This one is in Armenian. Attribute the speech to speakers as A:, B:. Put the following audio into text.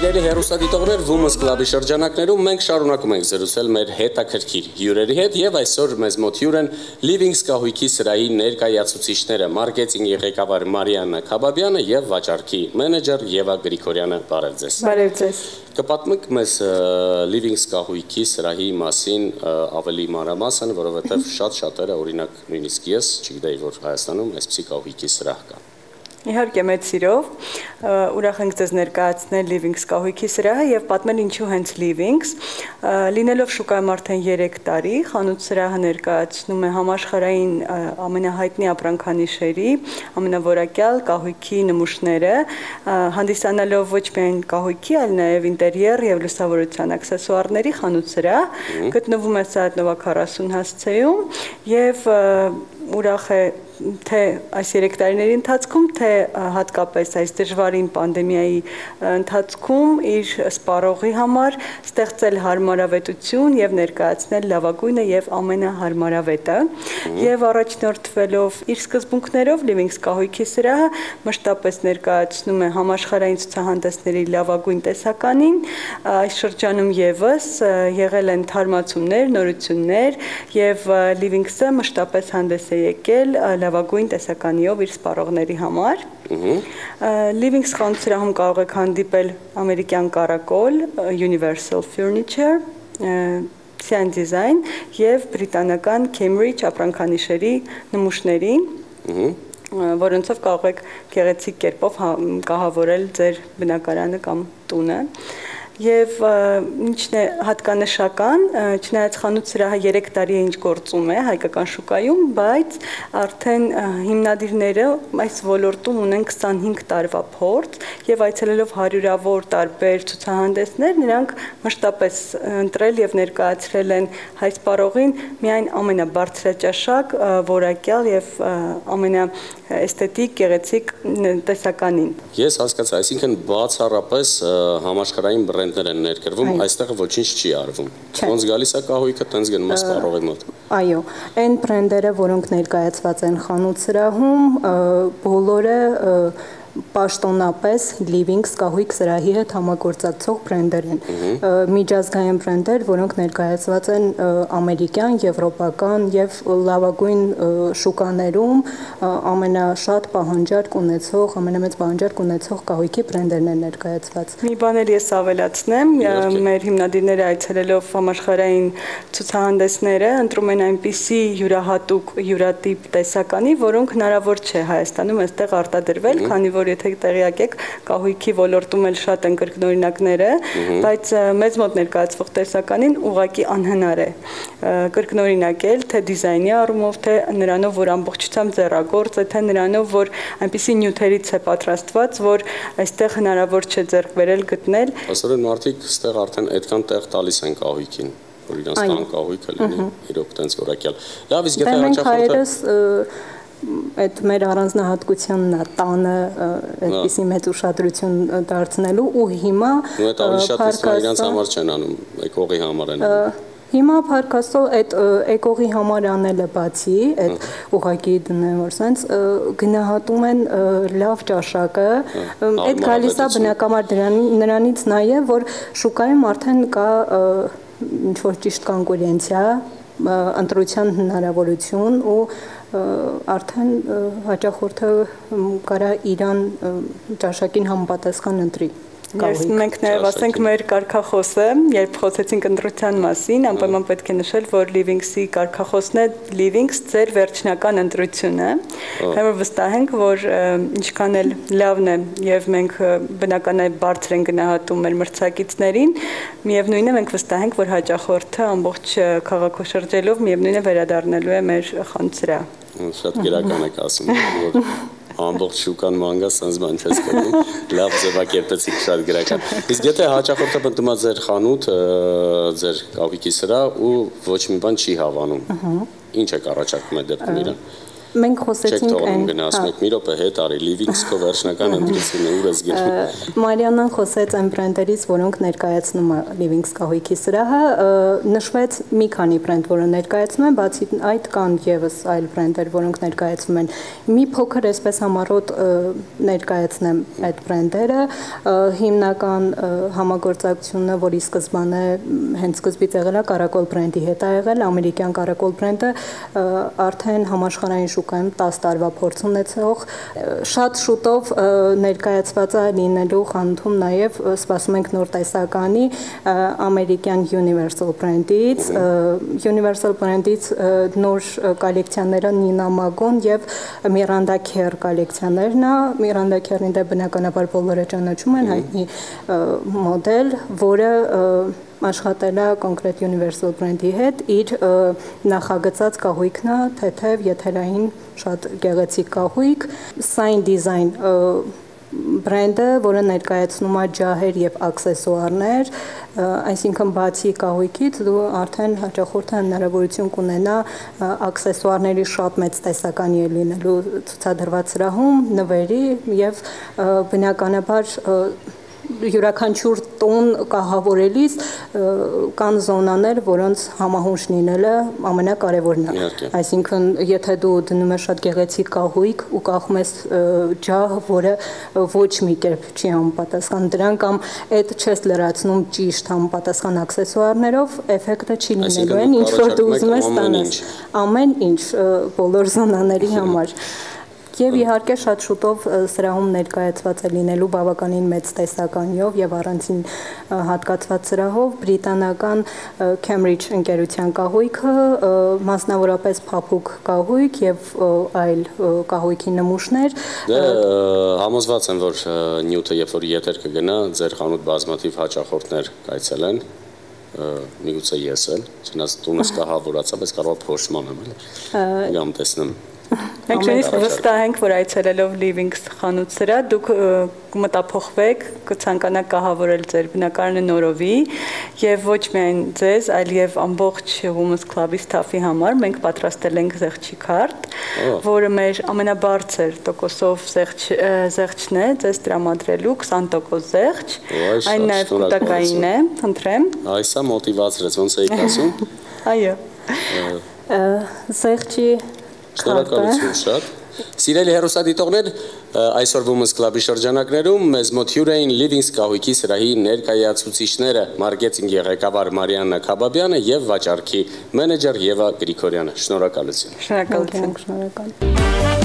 A: Սիրելի հեռուստադիտողներ, Women's Club-ի շրջանակներում մենք շարունակում ենք զրուցել մեր հետաքրքիր հյուրերի հետ եւ այսօր մեզ մոտ հյուր են Livings կահույքի սրահի ներկայացուցիչները մարքեթինգի ղեկավար Մարիաննա Քաբաբյանը եւ վաճառքի մենեջեր Եվա Գրիգորյանը։ Բարև ձեզ։
B: Բարև ձեզ։
A: Կպատմեք մեզ Livings կահույքի սրահի մասին ավելի մանրամասն, որովհետեւ շատերը օրինակ նույնիսկ ես չգիտեի, որ Հայաստանում այսպիսի կահույքի սրահ կա։
B: Իհարկե մեծ սիրով, ուրախ ենք ձեզ ներկայացնել Livings կահույքի սրահը եւ պատմել ինչու հենց Livings, լինելով շուկայում արդեն 3 տարի, խանութ սրահը ներկայացնում է համաշխարհային ամենահայտնի ապրանքանիշերի, ամենավորակյալ կահույքի նմուշները, հանդիսանալով ոչ միայն կահույքի, այլ նաեւ ինտերիեր եւ լուսավորության աքսեսուարների խանութ սրահ, գտնվում է Սայաթ-Նովա 40 հասցեում եւ ուրախ է թե այս 3 տարիների ընթացքում, թե հատկապես այս դժվարին պանդեմիայի ընթացքում իր սպառողի համար ստեղծել հարմարավետություն եւ ներկայացնել լավագույնը եւ ամենահարմարավետը եւ առաջնորդվելով իր սկզբունքներով Livings կահույքի սրահը մշտապես ներկայացնում է համաշխարհային ցուցահանդեսների լավագույն տեսականին, այս շրջանում եւս եղել են թարմացումներ, նորություններ եւ Livings-ը մշտապես հանդես է եկել լավագույն տեսականիով իր սպառողների համար։ Livings խանութ սրահում կարող եք հանդիպել ամերիկյան կառակոլ, Universal Furniture, Sian Design եւ բրիտանական Cambridge ապրանքանիշերի նմուշներին, որոնցով կարող եք գեղեցիկ կերպով կահավորել ձեր բնակարանը կամ տունը։ Եվ ինչն է հատկանշական, չնայած խանութ սրահը 3 տարի է ինչ գործում է հայկական շուկայում, բայց արդեն հիմնադիրները այս ոլորտում ունեն 25 տարվա փորձ եւ այցելելով հարյուրավոր տարբեր ցուցահանդեսներ, նրանք մշտապես ընտրել եւ ներկայացրել են հայ սպառողին միայն ամենաբարձրաճաշակ, որակյալ եւ ամենաէսթետիկ, գեղեցիկ տեսականին։
A: Ես հասկացա, այսինքն բացառապես համաշխարհային բրենդներ են ներկրվում, այստեղ ոչինչ չի արվում։ Ոնց գալիս է կահույքը, տենց գնում է սպառողի մոտ։
C: Այո, այն բրենդերը, որոնք ներկայացված են խանութ սրահում, բոլորը պաշտոնապես Livings կահույք սրահի հետ համագործակցող բրենդեր են։ Միջազգային բրենդեր, որոնք ներկայացված են ամերիկյան, եվրոպական եւ լավագույն շուկաներում ամենաշատ պահանջարկ ունեցող, ամենամեծ պահանջարկ ունեցող կահույքի բրենդերն են ներկայացված։
B: Մի բան էլ ես ավելացնեմ, մեր հիմնադիրները այցելելով համաշխարհային ցուցահանդեսները ընտրում են այնպիսի յուրահատուկ, յուրատիպ տեսականի, որոնք հնարավոր չէ Հայաստանում այստեղ արտադրվել, քանի որ եթե տեղյակ եք, կահույքի ոլորտում էլ շատ են կրկնօրինակները, բայց մեզ մոտ ներկայացվող տեսականին ուղղակի անհնար է կրկնօրինակել, թե դիզայնի առումով, թե նրանով, որ ամբողջությամբ ձեռագործ է, թե նրանով, որ այնպիսի նյութերից է պատրաստված, որ այստեղ հնարավոր չէ ձեռք բերել, գտնել։
A: Այսօր մարդիկ այստեղ արդեն այդքան տեղ տալիս են կահույքին, որ իրանց տան կահույքը լինի իրոք տենց որակյալ։ Լավ, իսկ եթե հաճախորդը
C: այդ մեր առանձնահատկությունն է տանը այդպիսի մեծ ուշադրություն դարձնելու ու հիմա
A: այդ ավելի շատ իսկ իրանց համար չեն անում, էկողի համար են անում։
C: Հիմա փառքաստո այդ էկողի համար անելը բացի, այդ ուղղակի դնեմ որ sense գնահատում են լավ ճաշակը, այդ գալիս է բնականաբար նրանից նաև որ շուկայում արդեն կա ինչ որ ճիշտ կոնկուրենցիա, ընտրության հնարավորություն ու արդեն հաճախորդը կարա իրան ճաշակին համապատասխան ընտրի։
B: Մենք նաև ասենք մեր կարգախոսը, երբ խոսեցինք ընտրության մասին, անպայման պետք է նշել, որ Livings-ի կարգախոսն է Livings ձեր վերջնական ընտրությունը, քանի որ վստահ ենք, որ ինչքան էլ լավն է եւ մենք բնական է բարձր են գնահատում մեր մրցակիցներին, միևնույն է մենք վստահ ենք, որ հաճախորդը ամբողջ քաղաքը շրջելով միևնույն է վերադառնալու է մեր խանութ սրահ։
A: Շատ գերական եք ասում, որ ամբողջ շուկան մանգա սենց բան չես կտնում, լավ ձևակերպեցիք, շատ գրական։ Իսկ եթե հաճախորդը մտնում է ձեր խանութ, ձեր կահույքի սրահ ու ոչ մի բան չի հավանում, ինչ եք առաջարկում այդ դեպքում իրան։
C: մենք խոսեցինք
A: այն գնացում եք մի րոպե հետ արի Livings-ը վերջնական ընտրությունը ուր ես գնում
C: Մարիաննան խոսեց այն բրենդերից, որոնք ներկայացնում է Livings կահույքի սրահը, նշվեց մի քանի բրենդ, որը ներկայացնում են, բացի այդ կան եւս այլ բրենդեր, որոնք ներկայացնում են։ Մի փոքր այսպես համառոտ ներկայացնեմ այդ բրենդերը, հիմնական համագործակցությունը, որի սկզբանը հենց սկզբից եղել է Կարակոլ բրենդի հետ է եղել, ամերիկյան Կարակոլ բրենդը արդեն համաշխարհային շուկայում 10 տարվա փորձ ունեցող շատ շուտով ներկայացված է լինելու խանութում նաև սպասում ենք նոր տեսականի ամերիկյան Universal բրենդից Universal բրենդից նոր կոլեկցիաները Nina Magon եւ Miranda Kerr կոլեկցիաներն է Miranda Kerr-ին դե բնականաբար բոլորը ճանաչում են հայտնի մոդել, որը աշխատել է կոնկրետ Universal բրենդի հետ, իր նախագծած կահույքն է, թեթև, եթերային, շատ գեղեցիկ կահույք, Sign Design բրենդը, որը ներկայացնում է ջահեր եւ աքսեսուարներ, այսինքն բացի կահույքից դու արդեն հաճախորդը հնարավորություն կունենա աքսեսուարների շատ մեծ տեսականի լինելու ցուցադրված սրահում, նվերի եւ բնականաբար յուրաքանչյուր տոն կահավորելիս կան զոնաներ, որոնց համահունչ լինելը ամենակարևորն է։ Այսինքն, եթե դու դնում ես շատ գեղեցիկ կահույք ու կախում ես ջահ, որը ոչ մի կերպ չի համապատասխան դրան կամ այդ չես լրացնում ճիշտ համապատասխան աքսեսուարներով, էֆեկտը չի լինելու այն, ինչ որ դու ուզում ես ստանաս։ Ամեն ինչ բոլոր զոնաների համար։ Եվ իհարկե շատ շուտով սրահում ներկայացված է լինելու բավականին մեծ տեսականիով եւ առանցին հատկացված սրահով բրիտանական Cambridge ընկերության կահույքը, մասնավորապես փափուկ կահույք եւ այլ կահույքի նմուշներ։
A: Դե համոզված եմ, որ Նյուտը երբ որ եթեր կգնա, ձեր խանութ բազմաթիվ հաճախորդներ կայցելեն, միգուցե ես էլ, չնայած տունս կահավորացա, բայց կարող է փոշման եմ, էլի։ Գամ տեսնեմ։
B: Մենք նույնիսկ վստահ ենք, որ այցելելով Livings խանութ սրահ դուք կմտափոխվեք, կցանկանաք կահավորել ձեր բնակարանը նորովի եւ ոչ միայն ձեզ, այլ եւ ամբողջ Women's Club-ի staff-ի համար մենք պատրաստել ենք զեղչի քարտ, որը մեր ամենաբարձր տոկոսով զեղչն է, ձեզ տրամադրելու 20% զեղչ, այն նաեւ կուտակային է, խնդրեմ։
A: Այսա մոտիվացրեց, ոնց էիք ասում։
B: Այո։
C: Զեղչի
A: Շնորհակալություն շատ։ Սիրելի հեռուստադիտողներ, այսօր Women's Club-ի շրջանակներում մեզ մոտ հյուր էին Livings կահույքի սրահի ներկայացուցիչները մարքեթինգի ղեկավար Մարիաննա Քաբաբյանը եւ վաճառքի մենեջեր Եվա Գրիգորյանը։ Շնորհակալություն։
B: Շնորհակալություն։